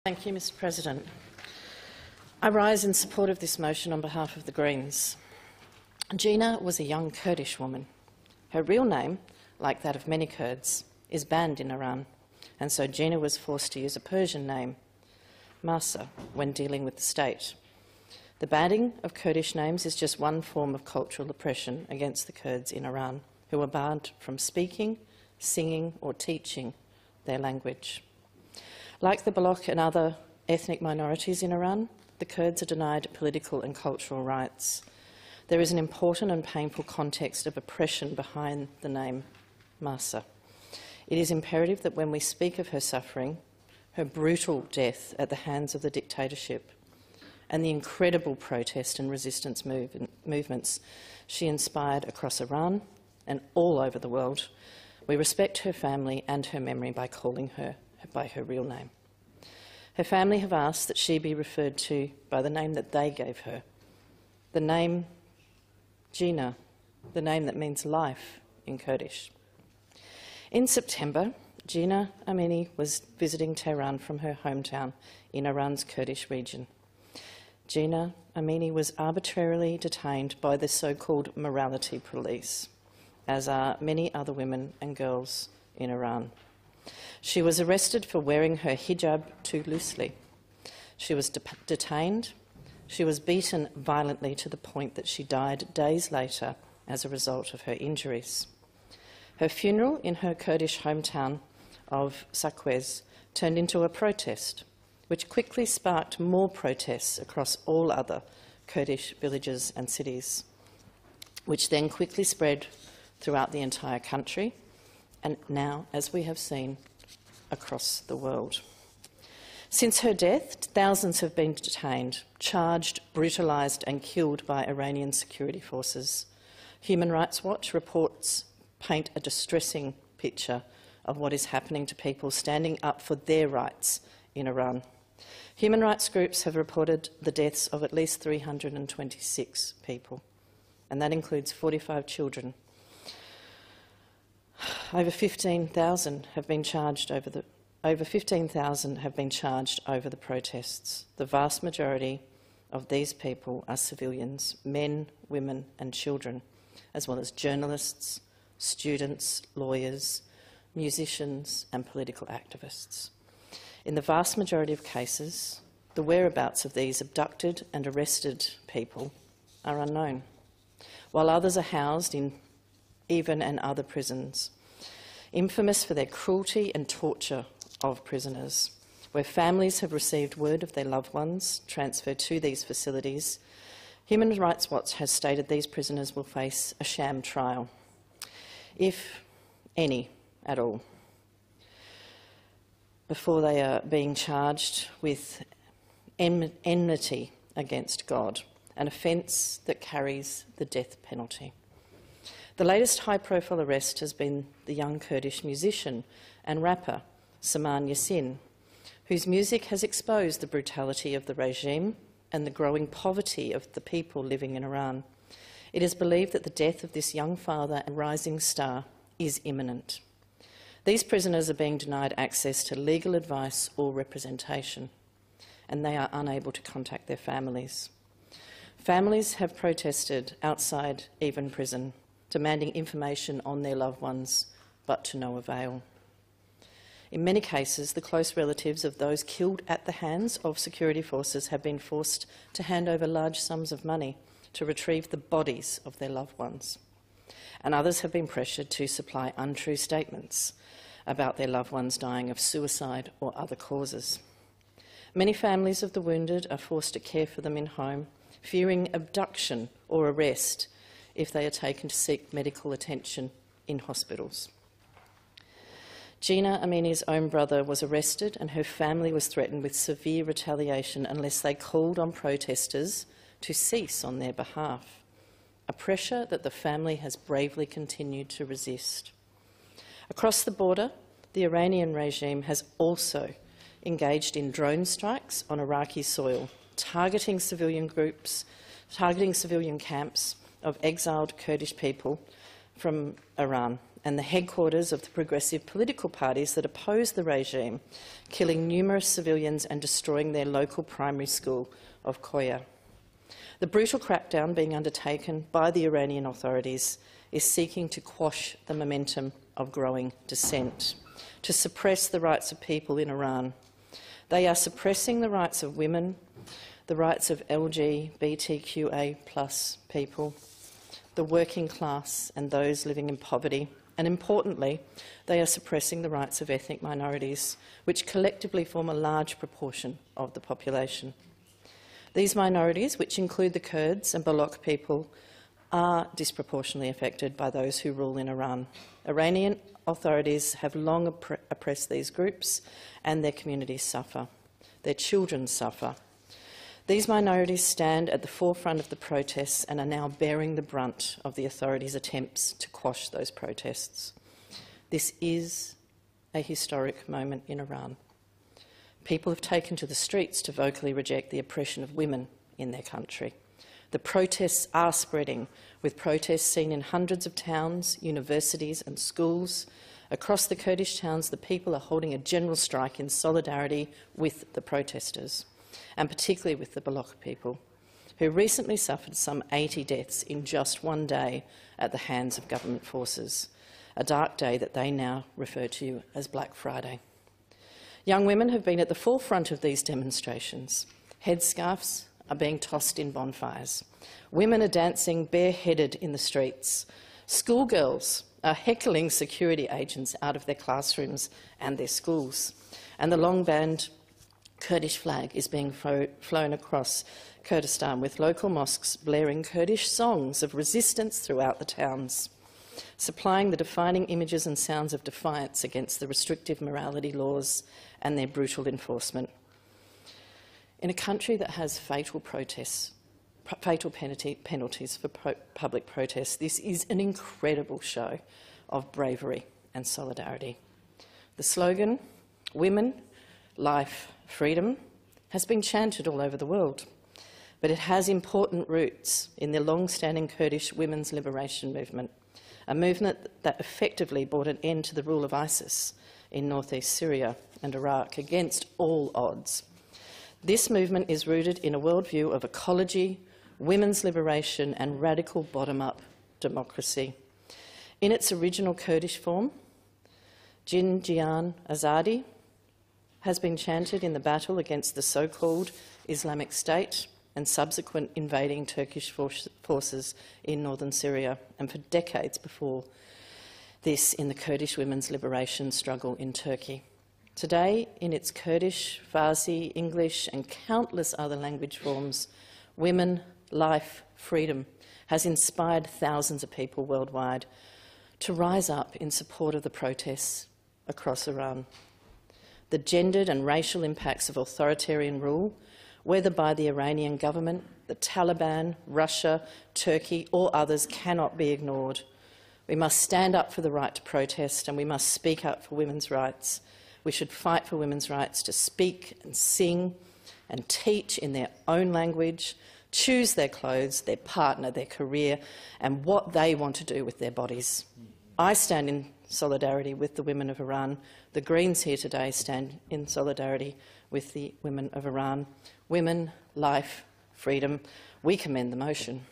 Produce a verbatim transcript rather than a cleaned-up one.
Thank you, Mister President. I rise in support of this motion on behalf of the Greens. Gina was a young Kurdish woman. Her real name, like that of many Kurds, is banned in Iran, and so Gina was forced to use a Persian name, Masa, when dealing with the state. The banning of Kurdish names is just one form of cultural oppression against the Kurds in Iran, who are barred from speaking, singing or teaching their language. Like the Baloch and other ethnic minorities in Iran, the Kurds are denied political and cultural rights. There is an important and painful context of oppression behind the name Masa. It is imperative that when we speak of her suffering, her brutal death at the hands of the dictatorship, and the incredible protest and resistance move movements she inspired across Iran and all over the world, we respect her family and her memory by calling her by her real name. Her family have asked that she be referred to by the name that they gave her, the name Gina, the name that means life in Kurdish. In September, Gina Amini was visiting Tehran from her hometown in Iran's Kurdish region. Gina Amini was arbitrarily detained by the so-called morality police, as are many other women and girls in Iran. She was arrested for wearing her hijab too loosely. She was de detained. She was beaten violently to the point that she died days later as a result of her injuries. Her funeral in her Kurdish hometown of Saqqez turned into a protest, which quickly sparked more protests across all other Kurdish villages and cities, which then quickly spread throughout the entire country, and now, as we have seen, across the world. Since her death, thousands have been detained, charged, brutalised and killed by Iranian security forces. Human Rights Watch reports paint a distressing picture of what is happening to people standing up for their rights in Iran. Human rights groups have reported the deaths of at least three hundred twenty-six people, and that includes forty-five children. Over fifteen thousand have been charged over the over fifteen thousand have been charged over the protests. The vast majority of these people are civilians, men, women and children, as well as journalists, students, lawyers, musicians and political activists. In the vast majority of cases, the whereabouts of these abducted and arrested people are unknown, while others are housed in even and other prisons, infamous for their cruelty and torture of prisoners, where families have received word of their loved ones transferred to these facilities. Human Rights Watch has stated these prisoners will face a sham trial, if any at all, before they are being charged with enmity against God, an offence that carries the death penalty. The latest high-profile arrest has been the young Kurdish musician and rapper Saman Yasin, whose music has exposed the brutality of the regime and the growing poverty of the people living in Iran. It is believed that the death of this young father and rising star is imminent. These prisoners are being denied access to legal advice or representation, and they are unable to contact their families. Families have protested outside Evin prison, demanding information on their loved ones, but to no avail. In many cases, the close relatives of those killed at the hands of security forces have been forced to hand over large sums of money to retrieve the bodies of their loved ones, and others have been pressured to supply untrue statements about their loved ones dying of suicide or other causes. Many families of the wounded are forced to care for them in home, fearing abduction or arrest if they are taken to seek medical attention in hospitals. Gina Amini's own brother was arrested and her family was threatened with severe retaliation unless they called on protesters to cease on their behalf, a pressure that the family has bravely continued to resist. Across the border, the Iranian regime has also engaged in drone strikes on Iraqi soil, targeting civilian groups, targeting civilian camps of exiled Kurdish people from Iran, and the headquarters of the progressive political parties that oppose the regime, killing numerous civilians and destroying their local primary school of Koya. The brutal crackdown being undertaken by the Iranian authorities is seeking to quash the momentum of growing dissent, to suppress the rights of people in Iran. They are suppressing the rights of women, the rights of L G B T Q A plus people, the working class and those living in poverty, and importantly, they are suppressing the rights of ethnic minorities, which collectively form a large proportion of the population. These minorities, which include the Kurds and Baloch people, are disproportionately affected by those who rule in Iran. Iranian authorities have long opp- oppressed these groups, and their communities suffer. Their children suffer. These minorities stand at the forefront of the protests and are now bearing the brunt of the authorities' attempts to quash those protests. This is a historic moment in Iran. People have taken to the streets to vocally reject the oppression of women in their country. The protests are spreading, with protests seen in hundreds of towns, universities and schools. Across the Kurdish towns, the people are holding a general strike in solidarity with the protesters, and particularly with the Baloch people, who recently suffered some eighty deaths in just one day at the hands of government forces, a dark day that they now refer to as Black Friday. Young women have been at the forefront of these demonstrations. Headscarves are being tossed in bonfires. Women are dancing bareheaded in the streets. Schoolgirls are heckling security agents out of their classrooms and their schools. And the long-band Kurdish flag is being fo- flown across Kurdistan, with local mosques blaring Kurdish songs of resistance throughout the towns, supplying the defining images and sounds of defiance against the restrictive morality laws and their brutal enforcement. In a country that has fatal protests, fatal penalty, penalties for pro- public protests, this is an incredible show of bravery and solidarity. The slogan, "Women, Life, Freedom," has been chanted all over the world, but it has important roots in the long-standing Kurdish women's liberation movement, a movement that effectively brought an end to the rule of ISIS in northeast Syria and Iraq against all odds. This movement is rooted in a worldview of ecology, women's liberation and radical bottom-up democracy. In its original Kurdish form, Jin Jiyan Azadi has been chanted in the battle against the so-called Islamic State and subsequent invading Turkish forces in northern Syria, and for decades before this in the Kurdish women's liberation struggle in Turkey. Today, in its Kurdish, Farsi, English and countless other language forms, Women, Life, Freedom has inspired thousands of people worldwide to rise up in support of the protests across Iran. The gendered and racial impacts of authoritarian rule, whether by the Iranian government, the Taliban, Russia, Turkey or others, cannot be ignored. We must stand up for the right to protest, and we must speak up for women's rights. We should fight for women's rights to speak and sing and teach in their own language, choose their clothes, their partner, their career and what they want to do with their bodies. I stand in solidarity with the women of Iran. The Greens here today stand in solidarity with the women of Iran. Women, Life, Freedom. We commend the motion.